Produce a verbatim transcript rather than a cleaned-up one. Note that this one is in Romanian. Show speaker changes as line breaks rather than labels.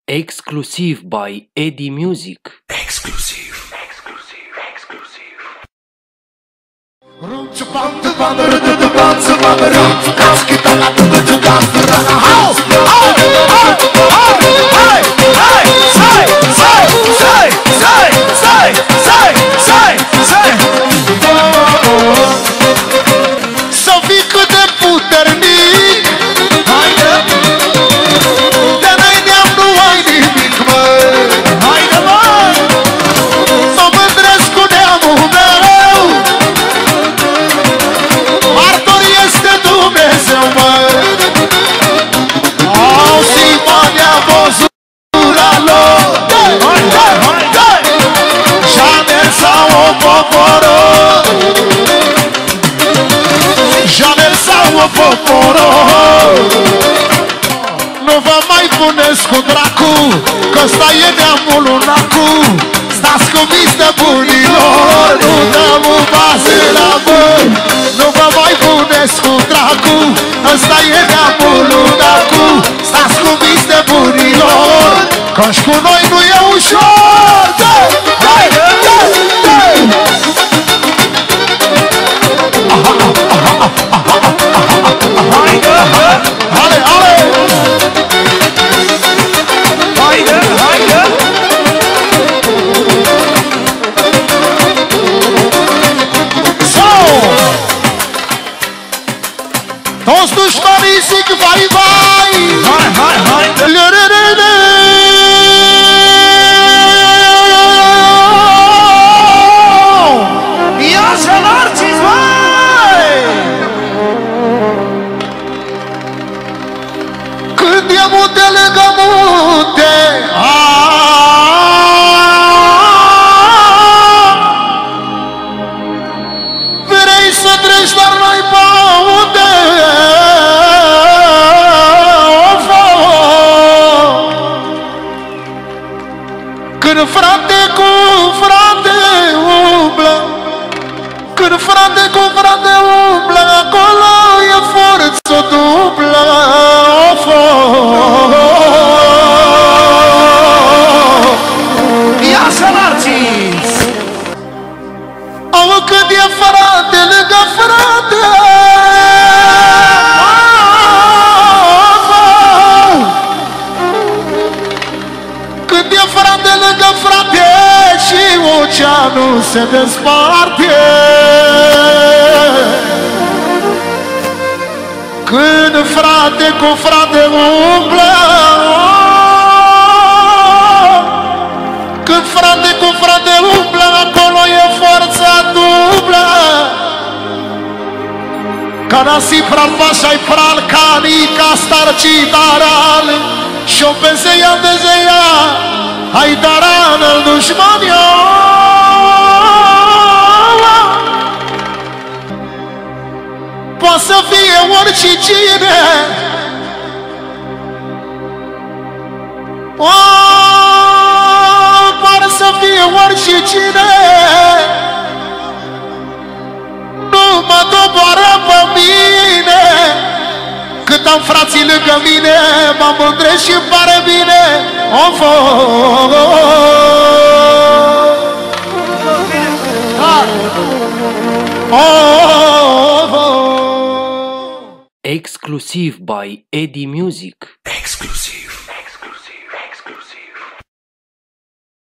Exclusive by Eddie Music.
Exclusive. Exclusive. Exclusive.
Să fii cât de puternic, de n-ai neam nu ai nimic, mă. Haide, mă! Mă mândresc cu neamul meu, martor este Dumnezeu, mă. Au simania vozura lor, Janel sau o poporo, Janel sau o poporo. Nu vă mai puneți cu dracu, că ăsta e neamul lunacu. Stați cu de bunilor, nu dăm un bază la bă. Nu vă mai puneți cu dracu, ăsta e neamul lunacu. Stați cu de bunilor, că-și cu noi nu e ușor. Hai, hai, hai! Ale, ale! Haide, haide! So! Toți dușmanii zic vai, vai! Hai, hai, hai! Ia să-l arciți, vai! Când e munte lângă munte, vrei să treci, dar n-ai pe unde. Când frate cu frate umblă, când frate cu frate umblă, acolo e forță dublă. Ia să-l arciți! Au, când e frate lângă frate, când e frate lângă frate și oceanul se desparte. Când frate cu frate umblă, când frate cu frate umblă, acolo e forța dublă. Ca nasip pral pașai pral cani, ca starci daran, și-o pezeia dezeia, hai daran al dușmanio. Poate să fie oricine, o, poate să fie oricine, nu mă doboară pe mine. Cât am frații lângă mine, mă mândresc și îmi pare bine. Of, of, of, of.
Exclusive by Eddie Music.
Exclusive.